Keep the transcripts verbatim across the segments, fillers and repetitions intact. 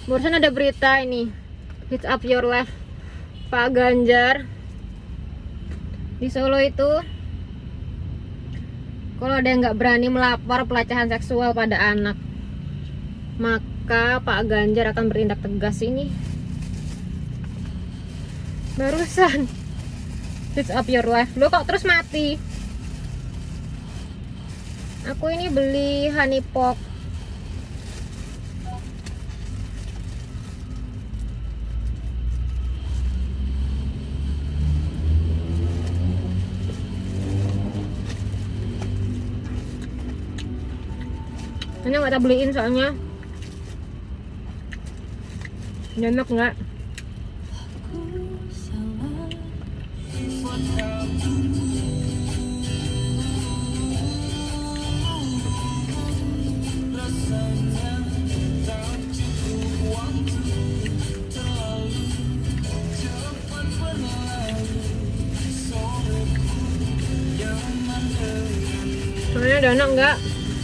Barusan ada berita ini, Hits Up Your Life Pak Ganjar di Solo itu, kalau ada yang nggak berani melapor pelecehan seksual pada anak, maka Pak Ganjar akan bertindak tegas. Ini barusan Hits Up Your Life. Lo kok terus mati? Aku ini beli honey pop. Ini nggak kita beliin soalnya enak nggak? Soalnya ada enak nggak?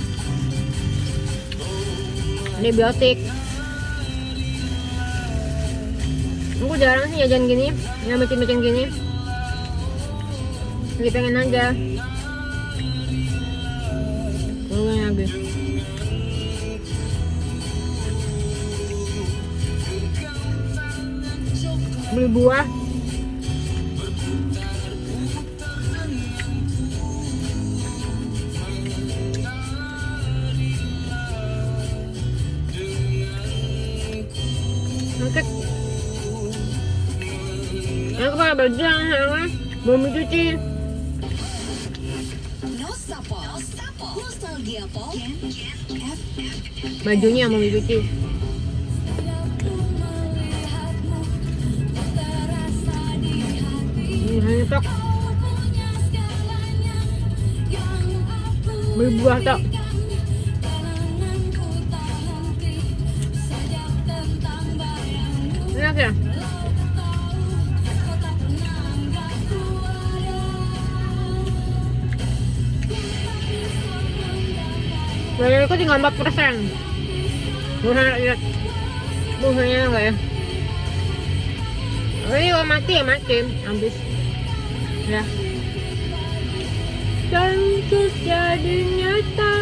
Ini biotik. Aku jarang sih jajan gini, yang macam-macam gini. Lagi pengen aja. Tunggu lagi. Beli buah. Nanti aku pakai baju yang hangat, belum dicuci. Bajunya mau dicuci. Ini tok. Beli buah tok. Enak ya? Bayarku tinggal empat persen. Bukan lihat buahnya enggak ya? Oh, ini kalau mati ya mati, habis. Ya. Dan jadi nyata.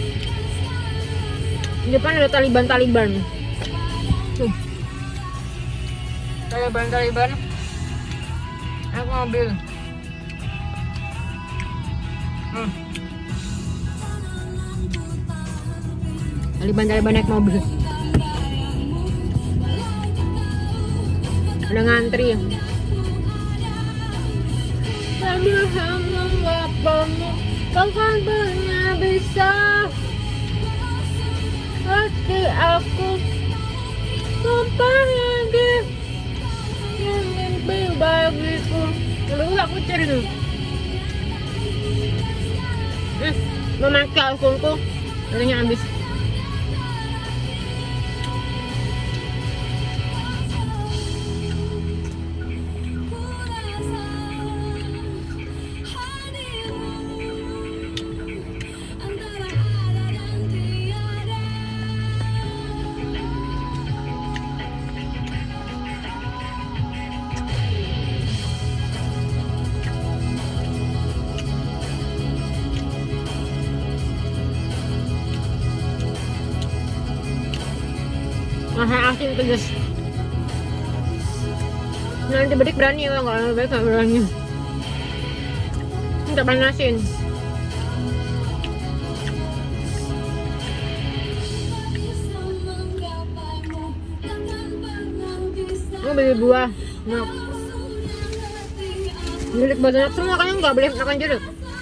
Di depan ada Taliban-Taliban. Tuh. Taliban-Taliban. Aku mobil. Hmm. Taliban-Taliban naik mobil. Ada ngantri. Sambil menggapamu, bahkan pernah bisa hati aku tumpah lagi yang mimpi bagiku. Lalu aku cari dulu. Eh, memakai alkoholku, akhirnya habis. Rasa asin pedas. Nanti bedik berani, kalau nggak lebih baik nggak berani. Minta panasin. Aku beli buah. Nah, jeruk banyak semua kan, nggak boleh makan jeruk.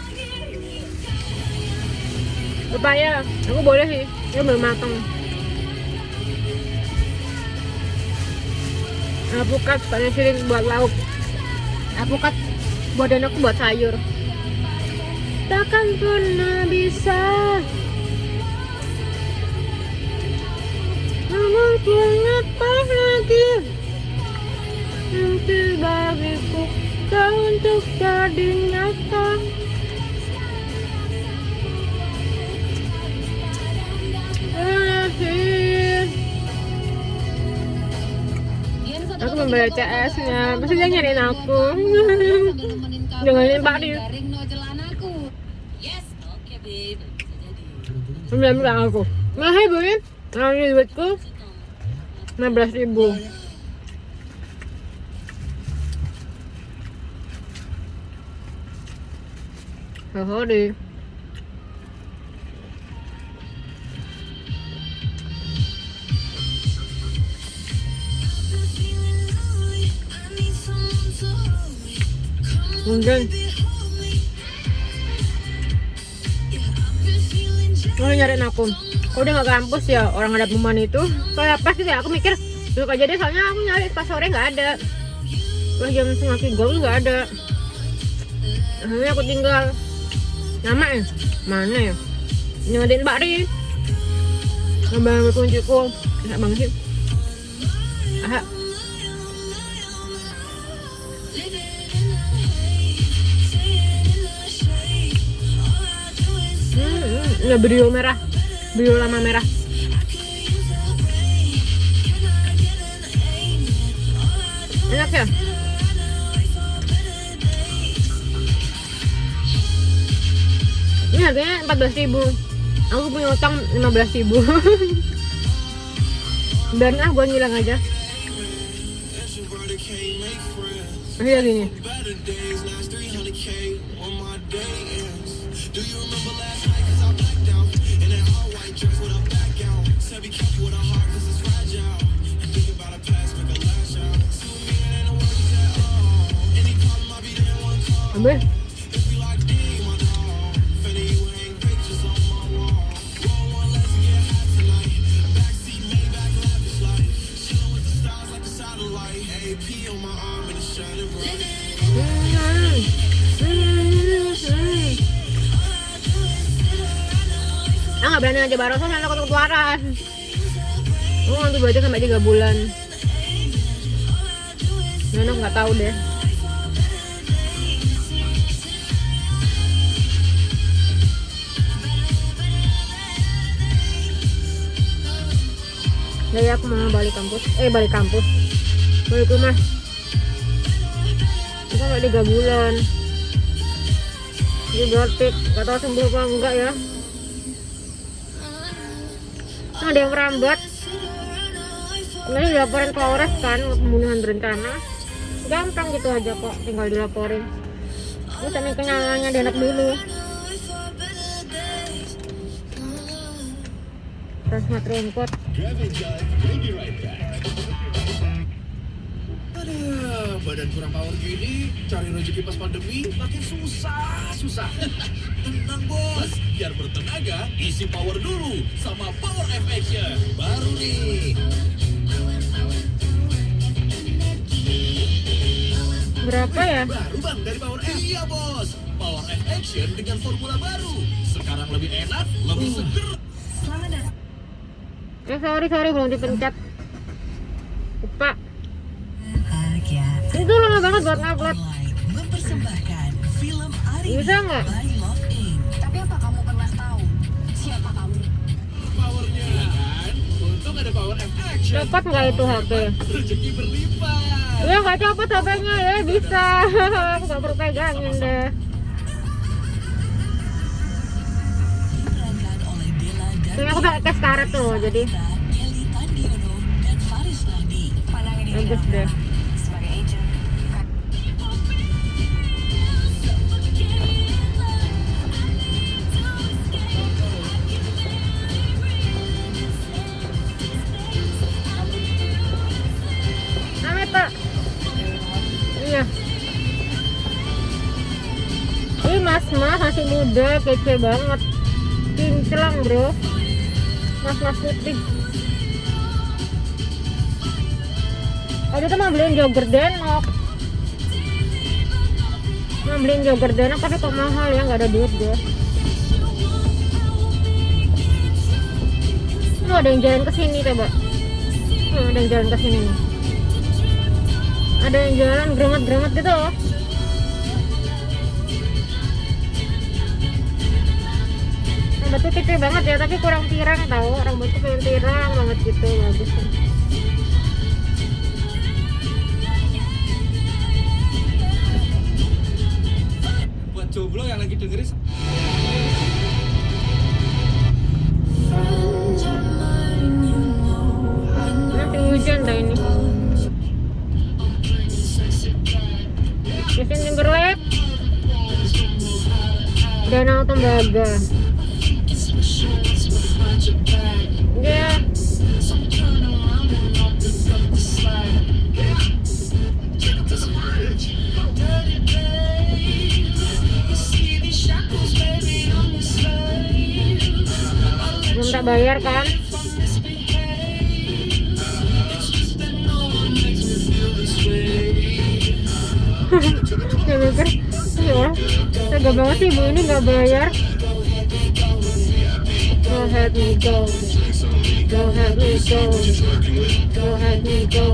Pepaya, aku boleh sih, dia belum matang. Alpukat banyak sering buat lauk. Alpukat badan aku buat sayur. Takkan pernah bisa namun kenapa lagi mimpi bagiku kau untuk jadi nyata. Aku membayar C S-nya, pasti dia nyariin aku. Jangan nyariin Pak Dio. Sembilan bilang aku, mahal bu ya? Ngambil duitku lima belas ribu. Oh deh. Mungkin oh nyariin aku, oh udah nggak kampus ya orang ada pengumuman itu. Kayak pas gitu ya, aku mikir duduk aja deh, soalnya aku nyari pas sore nggak ada, pas jam setengah tiga nggak ada. Akhirnya aku tinggal nama ya mana ya, nyariin Mbak Ri, ngambil kunciku, enak banget sih. Aha. Ini brio merah, brio lama merah. Enak ya? Ini harganya empat belas ribu. Aku punya utang lima belas ribu. Dan ah gue ngilang aja. Ini gini. Ambil. Ah nggak berani aja barosan, nanti aku keluaran. Aku ngambil baju sampai tiga bulan. Nah, nggak tahu deh. Jadi aku mau balik kampus, eh balik kampus, balik rumah. Itu sampai tiga bulan. Ini berarti nggak tahu sembuh apa enggak ya. Nah, ada yang merambat. Ini dilaporin ke Polres kan, pembunuhan berencana. Gampang gitu aja kok, tinggal dilaporin. Ini sampai kenalannya di anak dulu. Transmat Raincoat. Aduh, badan kurang power gini, cari rezeki pas pandemi makin susah, susah. Tenang bos, biar bertenaga, isi power dulu sama Power F Action. Baru nih. Berapa ya? Baru bang dari Power F. Iya bos, Power F Action dengan formula baru. Sekarang lebih enak, lebih hmm. seger. Eh sorry sorry belum dipencet. Lupa. Itu lama banget buat ngupload. Bisa nggak? Tapi apa kamu pernah tahu siapa kamu? Powernya kan, untung ada Power F Action. Copot nggak itu H P? Rezeki berlipat. Ya nggak copot H P-nya ya bisa. Aku nggak perlu pegangin deh. Ini aku pakai cash karet tuh, jadi bagus deh. Namanya Pak. Iya. Ini mas mas masih muda, kece banget, kinclang bro. Mas-mas putih. Tadi tuh mau beliin jogger denok. Mau beliin jogger denok tapi kok mahal ya, nggak ada duit gue. Tuh ada yang jalan ke sini coba. Tuh ada yang jalan ke sini nih. Ada yang jalan geremet-geremet gitu loh. Rambutnya kecil banget ya, tapi kurang pirang tahu. Rambutnya pengen pirang banget gitu, bagus. dah ini. Justin Timberlake, Danau Tembaga. Ya. Belum tak bayar kan? Saya mikir, ya tega banget sih ibu ini nggak bayar. Go ahead me go, go ahead me go, go ahead me go.